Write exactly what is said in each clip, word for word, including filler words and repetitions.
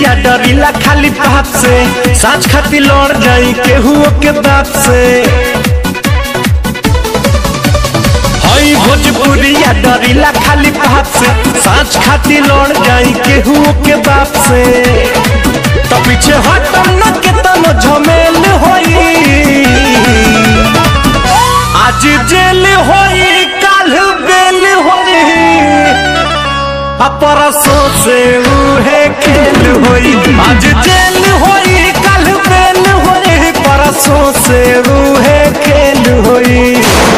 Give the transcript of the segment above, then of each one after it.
भोजपुरिया डरीला खाली पाप से, साँच खाती लड़ जाई केहू के बाप से। हई भोजपुरिया डरीला खाली पाप से, साँच खाती लड़ जाई केहू के बाप से। तो पीछे हटम न के तनो झमेल होई, आज जेल होई काल बेल होई, परसों से उहे खेल होई। आज जेल होई काल बेल होई, परसों से उहे खेल होई।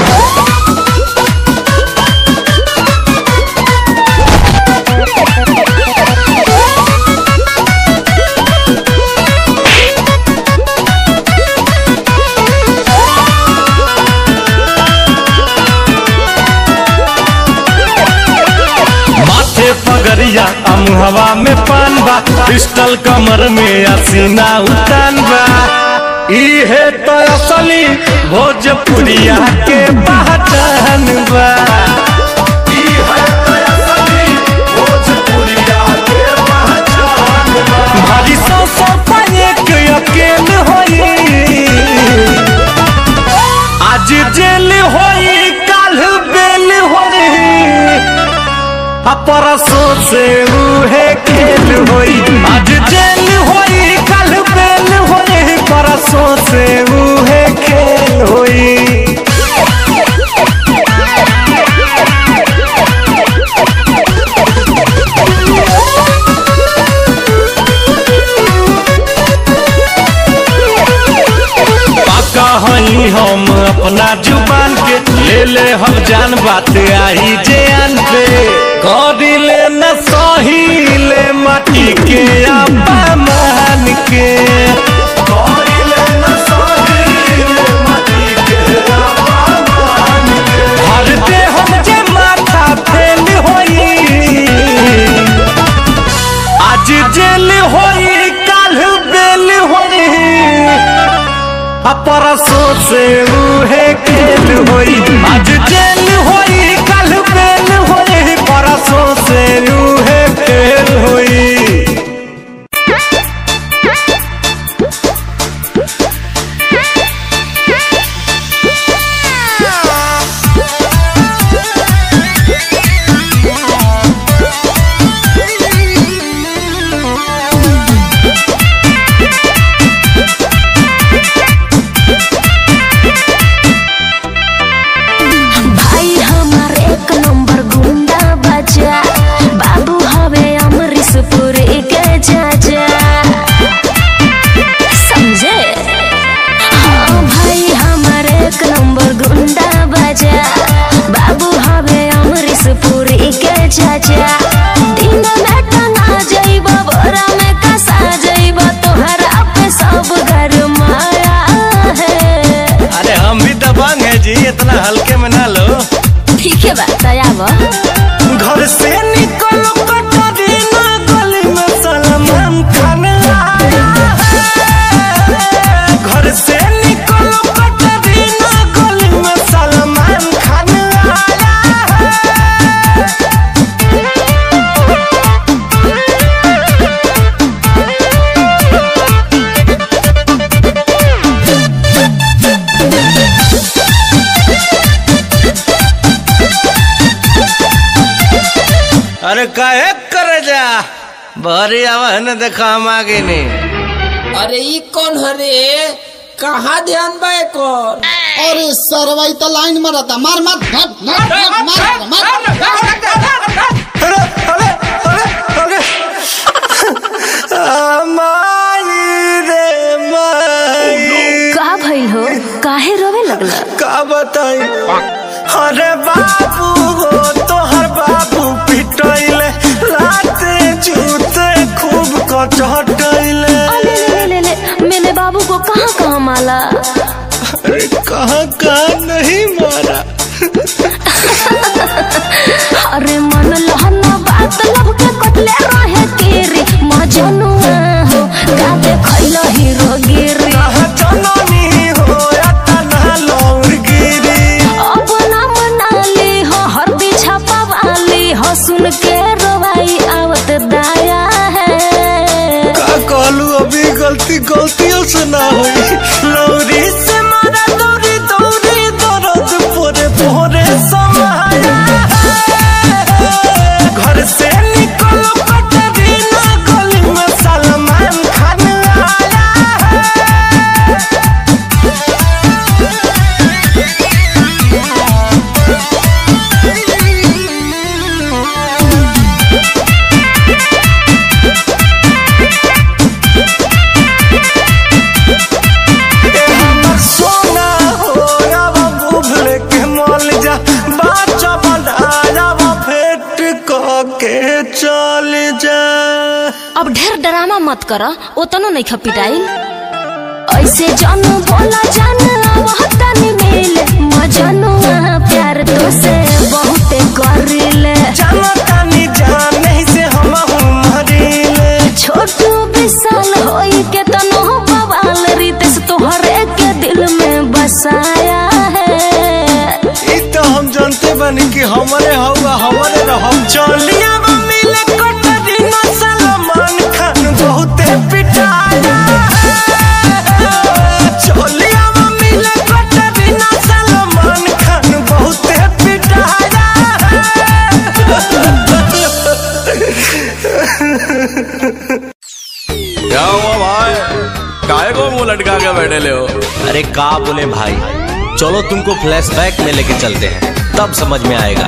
पगरिया अमुहवा में पान बा, पिस्टल कमर में असीना उतान बा। इहे तो असली भोजपुरिया के पहचान बा। इहे तो असली भोजपुरिया के पहचान बा। भारी सौ सौ पाए के अकेल होई, आज जेल होई काल बेल होई, परसों से उहे खेल होई। आज जेल होई काल बेल होई, परसों से उहे खेल होई। पाका हई हम अपना जुबान के, ले ले हम जान बात आई जान पे। करिले न सहीले माटी के अपमान के, करिले न सहीले माटी के अपमान के। हर दे हम जे माथा फेल होई, आज जेल होई काल बेल होई, परसों से उहे खेल होई। आज जेल होई काल बेल होई, परसों से उहे खेल होई। इतना हल्के में ना लो, ठीक है बात आया। घर से निकलो कटरीना गली में सलमान खान आया है। घर से निकलो कटरीना गली में सलमान खान आया अरे काहे करे जा बहरी आवाज न देखा हम आगे नहीं। अरे ई कौन हरे, कहाँ ध्यान बा कर। अरे सरवाई तो लाइन में रहता, मार मार मार मार मार मार। अरे अरे अरे अरे माई रे माई, का भइल हो, काहे रोवे लगला? का बताई। अरे बाबू हो तोहर बाबू पिटैले, राते जूते खूब कटटैले। ले ले ले ले, मैंने बाबू को कहाँ कहाँ माला? अरे कहाँ कहाँ नहीं मारा। अरे मन लहना बात लब के कटले रहे केरी, मजनुआ हो गाते खैला हीरो गिरी। जननी हो या तना लौर गिरी, अब नाम नाली हो हरदी छापा वाली हो, सुन के रोवाई आवत दाया है। अब ढेर ड्रामा मत कर, ओतनो नहीं खपिटाइल। ऐसे जानू बोला जान आवतनी मिले मजनुआ प्यार तो से बहुत करिले। जानतानी जान नहीं से हम मरिले। छोटू विशाल होई के तनो बवाल रितेश तोहरे के दिल में बसाया है। ई तो हम जानते बनी कि हमारे हवा हमारे रहम। चलिया मिले कटरीना सलमान खान बहुत पिटाया है। चलिया मिले कटरीना सलमान खान बहुत पिटाया क्या हुआ भाई, काहे को मुंह लटका के बैठे ले हो? अरे का बोले भाई, चलो तुमको फ्लैशबैक में लेके चलते हैं, तब समझ में आएगा।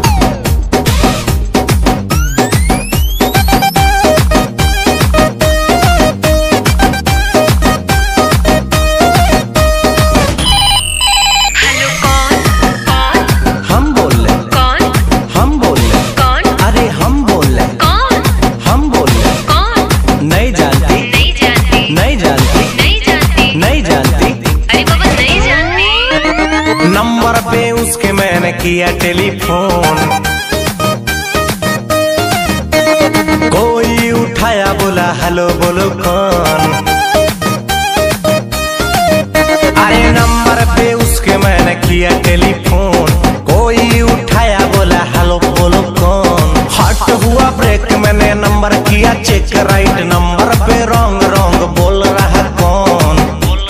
हेलो कौन कौन हम बोल रहे कौन हम बोल रहे कौन अरे हम बोल रहे कौन हम बोल रहे कौन? नहीं जानती नहीं जानती नहीं जानती नहीं जानती नहीं जानती। अरे बाबा नहीं जानती। नंबर पे उसके मैंने किया टेलीफोन, कोई उठाया बोला हेलो बोलो कौन। अरे नंबर पे उसके मैंने किया टेलीफोन, कोई उठाया बोला हेलो बोलो कौन। हट हुआ ब्रेक मैंने नंबर किया चेक, राइट नंबर पे रॉन्ग रॉन्ग बोल रहा कौन।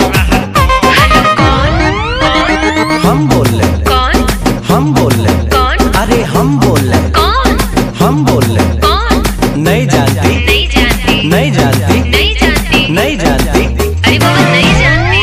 हम बोल रहे कौन हम बोल रहे कौन अरे हम बोल रहे कौन हम बोल रहे कौन? नहीं जानती नहीं जानती नहीं जानती नहीं जानती नहीं जानती। अरे बाबा नहीं जानती।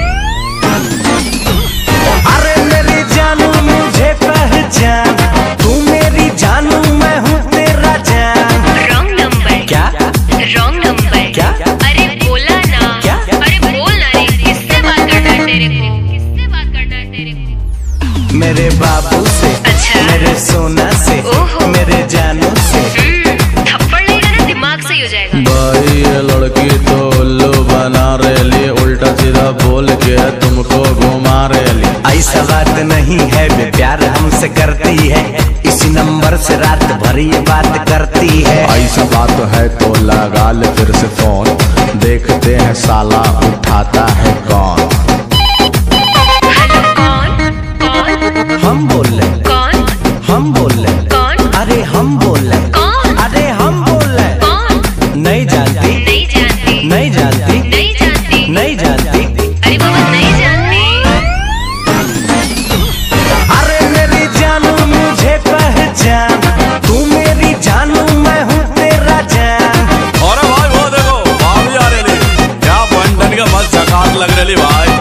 अरे मेरी जानू मुझे पहचान, तू मेरी जानू मैं हूँ तेरा जान। रॉन्ग नंबर क्या रॉन्ग नंबर क्या अरे बोला ना क्या? अरे बोल ना रे, किससे बात करना है तेरे को? किससे बात करना है तेरे को? मेरे बाबू से अच्छा। मेरे सोना से ओहो। मेरे जानू से। हम्म, थप्पड़ लगेगा ना दिमाग सही हो जाएगा। भाई ये लड़की तो उल्लू बना रेली, उल्टा सीधा बोल के तुमको घुमा रेली। ऐसा बात नहीं है बे, प्यार हमसे करती है, इसी नंबर से रात भर ये बात करती है। ऐसा बात है तो लगा ले फिर से फोन, देखते हैं साला उठाता है कौन। हेलो कौन कौन हम बोल रहे कौन हम बोल रहे कौन अरे हम बोल रहे कौन अरे हम बोल रहे कौन? नहीं जानती नहीं जानती नहीं जानती नहीं जानती नहीं जानती। अरे बाबा नहीं जानती। अरे मेरी जानू मुझे पहचान, तू मेरी जानू मैं हूँ तेरा जान। अरे भाई वो देखो भाभी आ रही, क्या बंधन का मस्त झकास लग रही भाई।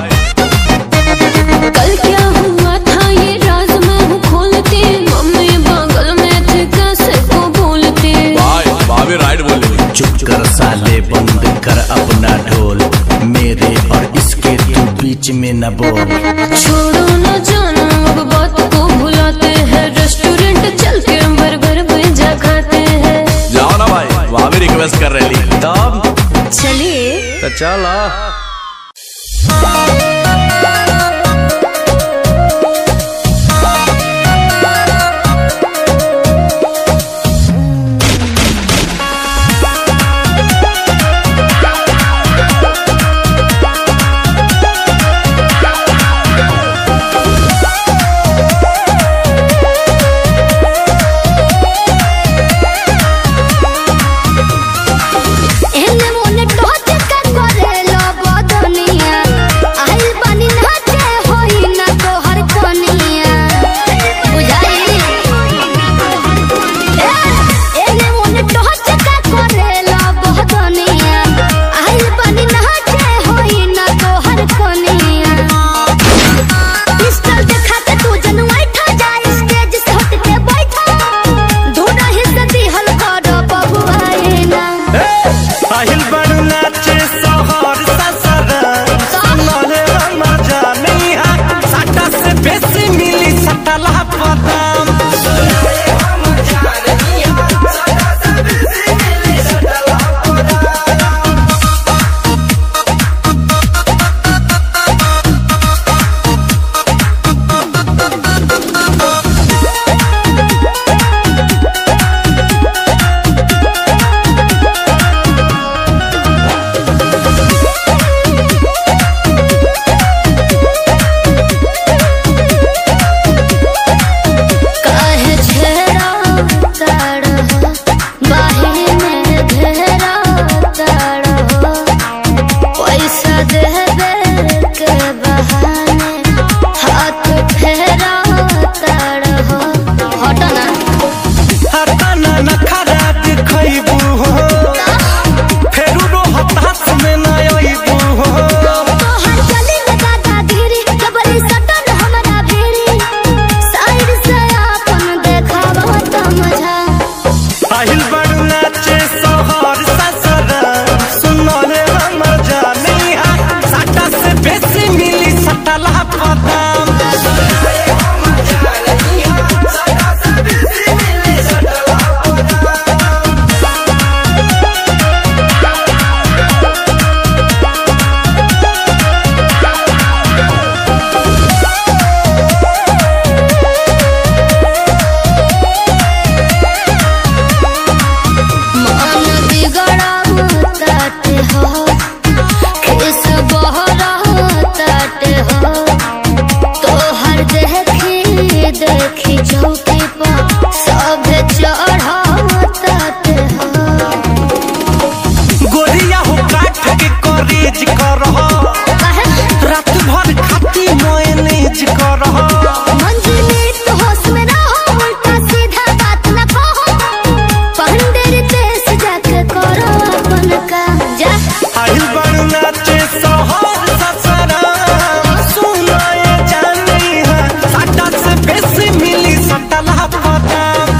कल क्या हुआ था ये राज मैं हूँ खोलती, मम्मी बगल में थे कैसे को भूलती। भाई भाभी राइट बोल रही। चुप कर साले, बंद कर अपना ढोल, मेरे और इसके तू बीच में न बोल। छोड़ो न जानो अब बात को भुलाते हैं, रेस्टोरेंट चल के बर्गर पिज्जा खाते हैं। जाओ ना भाई, भाभी रिक्वेस्ट कर रही। तब चलिए तो चलो। एने मोने टोच का करेला घेरा तड़ हो हटो ना हटाना न खराब खइबू हो फेरू रो हताश में न आइबू हो तोहर चली लगा दागिरी जबरी सटन हमरा भेरी साइड से अपन देखावा त मजा आहिल बड़ नाचे सोहर ससरा सुनो रे हमर जानी हा साटा से बेसी मिली सटला पदाम मन बिगड़ा ताटे हो किस बहरा ताटे हो तोहर देखी देखी चौकी पर सब चढ़ा ताटे हो गोरिया हो काठ के कॉलेज करह रात भर खाती मैनेज करह मंजिले तो होश में रहो उल्टा सीधा बात न कहो पंडिर देश जाके करो अपन का जा आहिल बड़ नाचे सोहर ससरा सुनाए जानी हा साटा से बेसी मिली सटला पदाम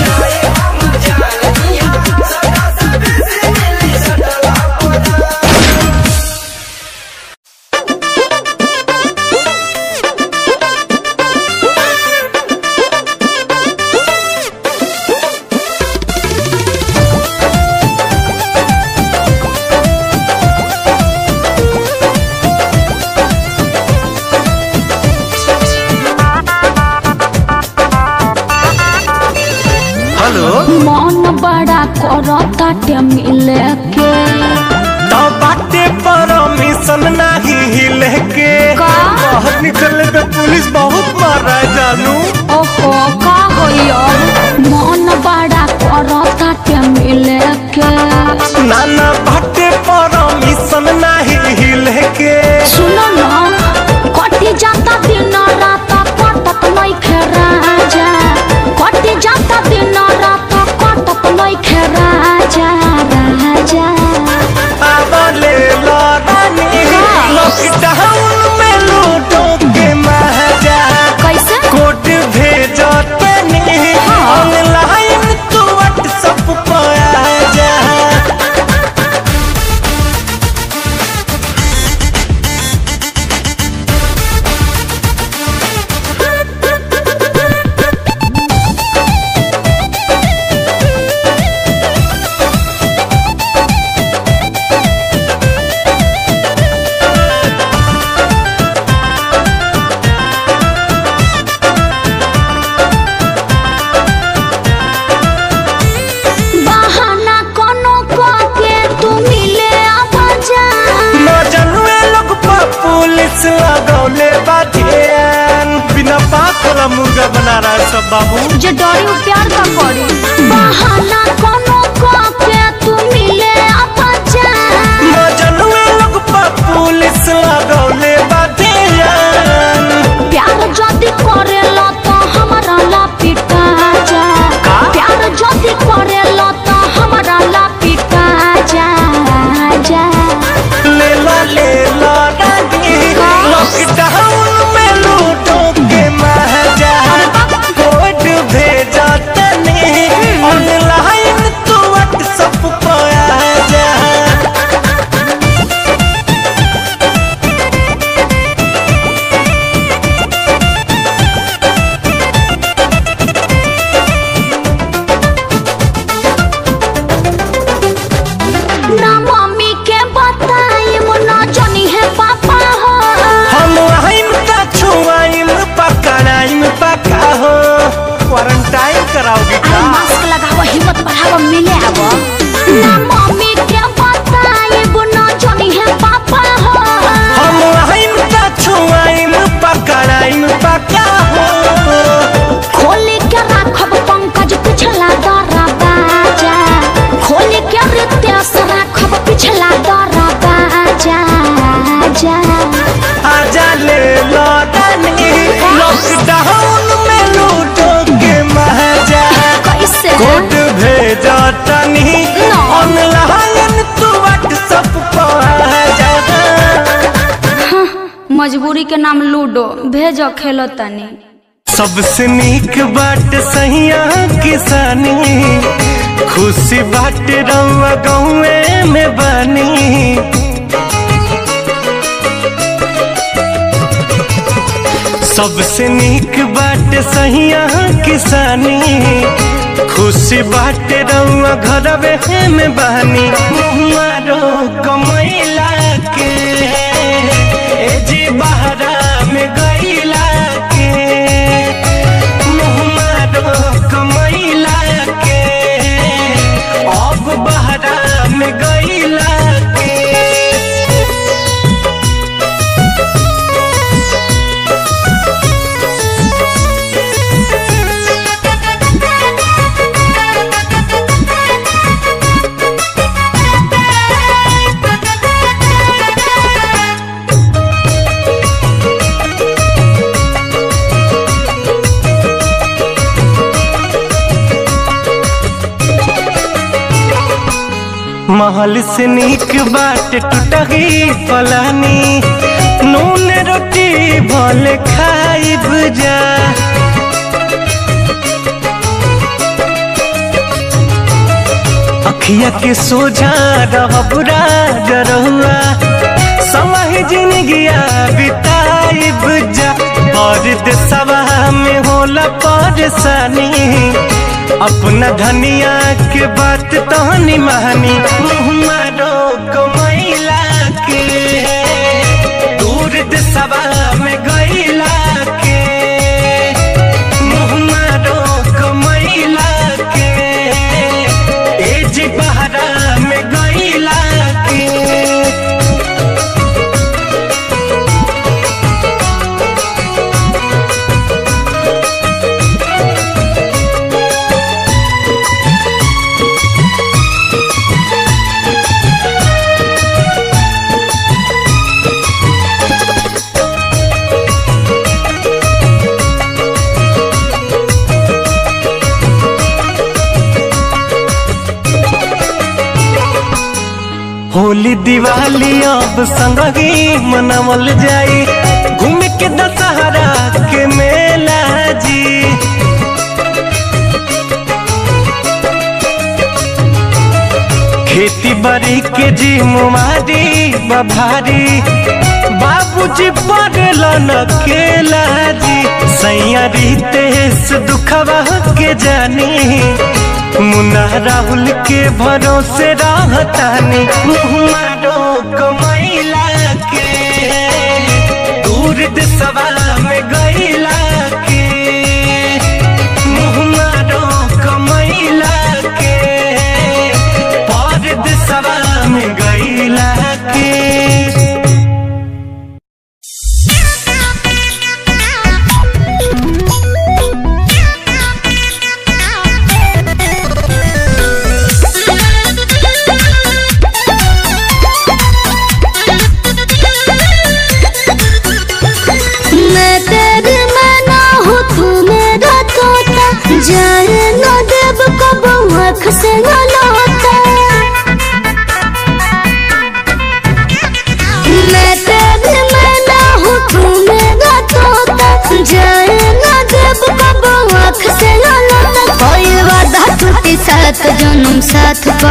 हेलो मन बड़ा करताटे मिले के तो बाटे परमिशन नहीं हिले के बाहर निकलने पे पुलिस बहुत मारा है जानू ओहो का होइयो मन बड़ा करताटे मिले के नाना बाटे परमिशन नहीं हिले के सुनो ना कटी जाता दिन रात कटत नहीं खेरा जा कटी जाता दिन रात कटत नहीं खेरा जा राजा आवले लड़ानी लॉकडाउन में लूटो के महाजा कैसे कोर्ट भेजो तनी ऑनलाइन तू व्हाट्सएप पर आ जा बहाना कोनो के तू मिले आवाजा नौजनुए लोग पर पुलिस लगौले बाधियान बिना बात वाला मुर्गा बना रहा है सब बाबू जे डरी उ प्यार का करी बहाना कोनो के तू मिले आवाजा नौजनुए लोग पर पुलिस लगौले बाधियान प्यार जदी करेला तो हमरा ला पिटा जा प्यार जदी करेला तो हमरा ला पिटा जा जा ले ला ले ला डांडी लॉकडाउन में लूटो के महाजा कोर्ट भेजा तनी ऑनलाइन तू व्हाट्सएप पर आ जा मुरी के नाम लूडो, भेजो खेलो तनी। सबसे नीक बाट सहिया किसानी, खुशी बाट रउआ गौए में बानी। सबसे नीक बाट सहिया किसानी, खुशी बाट रउआ घरवे में बानी। मारो कमैला के ए जी बहरा में गईला के, मारो कमैला के अब बहरा में गईला के। महल से नीक बाट टूटही पलानी, नून रोटी भले खाइब जा। अखिया के सोझा रहब राज रहुआ, समय जिंदगिया बिताइब जा। परदेसवा में होला परेशानी, अपना धनिया के बात तहनी महानी। मारो कमैला के दूर देशवा में गईला के, मारो कमैला के एज बहरा में गईला के। होली दिवाली अब संगही मनावल जाई, घूम के दशहरा के मेला जी। खेती बाड़ी के जी मुमारी बभारी, बाबूजी पड़ेला न केला जी। सैया रितेश दुखवा के जानी, मुन्ना राहुल के भरोसे रहतानी। मारो कमैला के दूर देशवा में गईला के, मारो कमैला के परदेसवा में गईला के। जाए न देव को आँख से न लौटा, मैं तेरे में ना हूँ तू मेरा तोता। जाए न देव को आँख से न लौटा, कोई वादा टूटी साथ जन्म साथ पा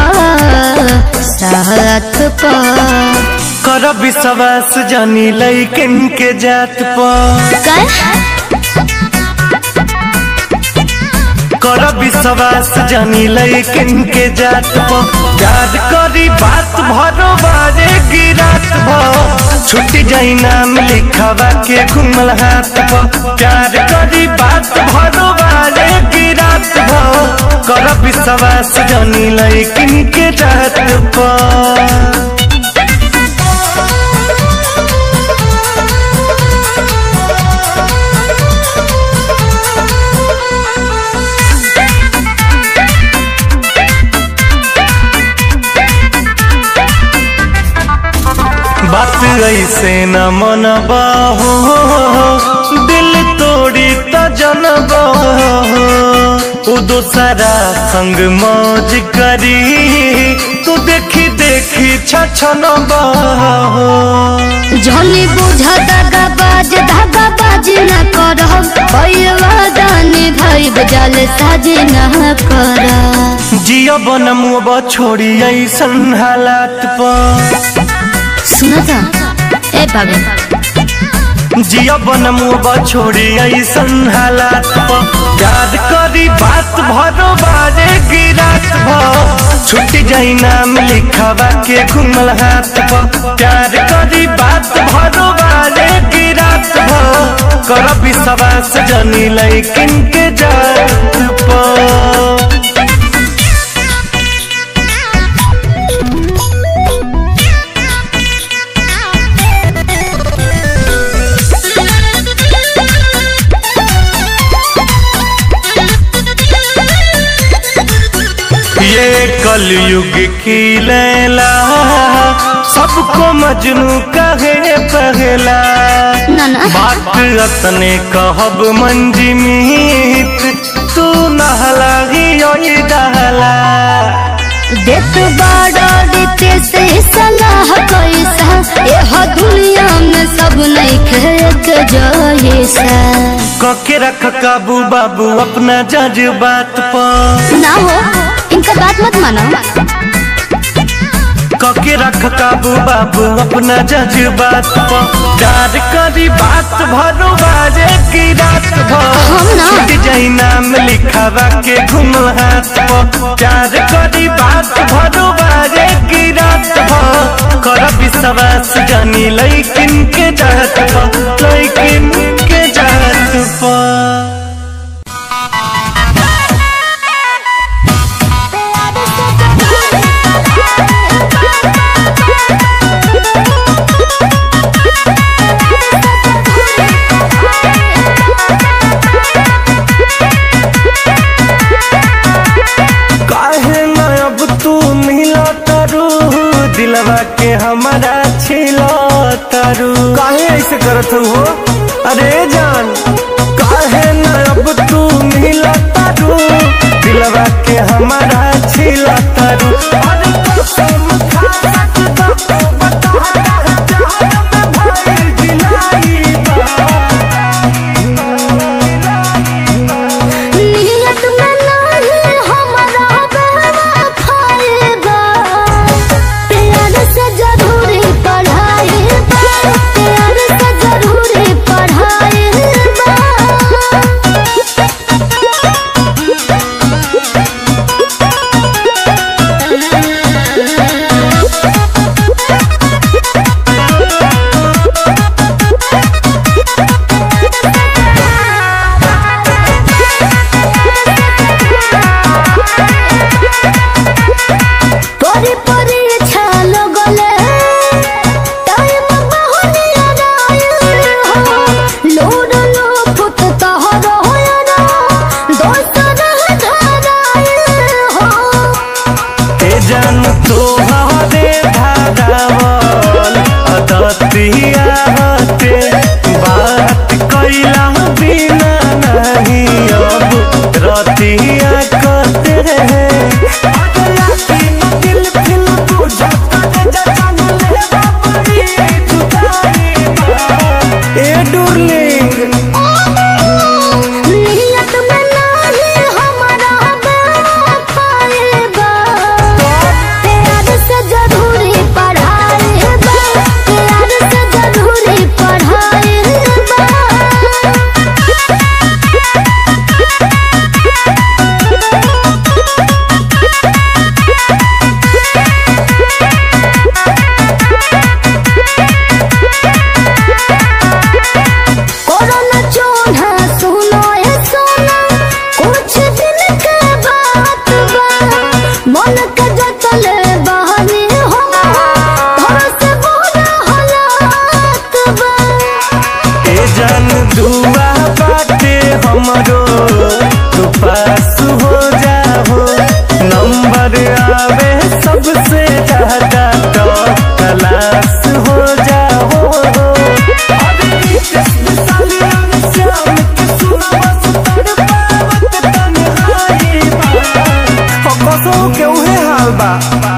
साथ पा। कर विश्वास जानी लइकन के जात पा, कर विश्वास जानी लइकन के जात पा। प्यार करी बात भरो बारे गिरात भा, छुट्टी जाई नाम लिखवा के घुमल हाथ पा। प्यार करी बात भरो बारे गिरात भा, कर विश्वास जानी लइकन के जात पा। बात ऐसे न मनबा हो, दिल तोड़ी त जनबा हो। उ दूसरा संग मौज करी तू देखी देखी छछन बहो झोली बुझा धागा बाज धागा बाज न करह पैवादानी भाई बजाल साज न कर जियो बनमुब छोड़ी ऐसन हालात पर सुना था ए बाबा जियो बनमुब छोड़ी ऐसन हालात पर याद करी बात भरो बाजे गिरात भ छुट जाई नाम लिखवा के घुमल हाथ पर प्यार करी बात भरो बाजे गिरात भ कर विश्वास जनी लैकिन के जात पर कलयुग की लैला सबको मजनू कहे पहला बात अतने कहब मंजिमीत तू नहला ही दहला देख बड़ा देते से सलाह कैसा यह दुनिया में सब नहीं खेत जैसा कके रख काबू बाबू अपना जज्बात पर ना हो इनका बात मत मानो कके रख काबू बाबू अपना जज्बात पर प्यार करी बात भरो बाजे की रात भर छुट जाई नाम लिखावा के घुमल हाथ पर प्यार करी बात भरो बाजे की रात भर कर विश्वास जानी लैकिन के जात पर लैकिन के जात पर दिलवा के हमारा छिलो तारू काहे ऐसे करत हो अरे जान काहे न अब तू मिला तारू दिलवा के हमारा छिलो तारू अरे कसम खा सकता तो बता जहां में भाई दिलाई नियत में नहीं हमारा बेवफाएगा प्यार से जरूरी पढ़ाएगा प्यार से जरूरी पढ़ाएगा परी परी छाल गले टाइम बहुनिया राय हो लोड लो फुट तहर होयरा दोसर धराय हो ए जान तो हरे धारावल अदतिया हते बात कैला बिना नहीं अब रतिया करते रहे दिल दिल बुझा कर जान ले बाबरी जुदाई ए डुरलिंग नियत में नहीं हमारा बेवफाएगा प्यार से जरूरी पढ़ाएगा प्यार से जरूरी पढ़ाएगा कोरोना चोना सुनो ए सोना कुछ दिन के बात बा मन के जतले बहनी हो घर से बोला हालात बा ए जान दुआ बाटे हमरो तू पास हो जाओ नंबर आवे सबसे ज्यादा तो तलाश हो जाओ श्याम के सुना बस तड़पावत तन्हाई बा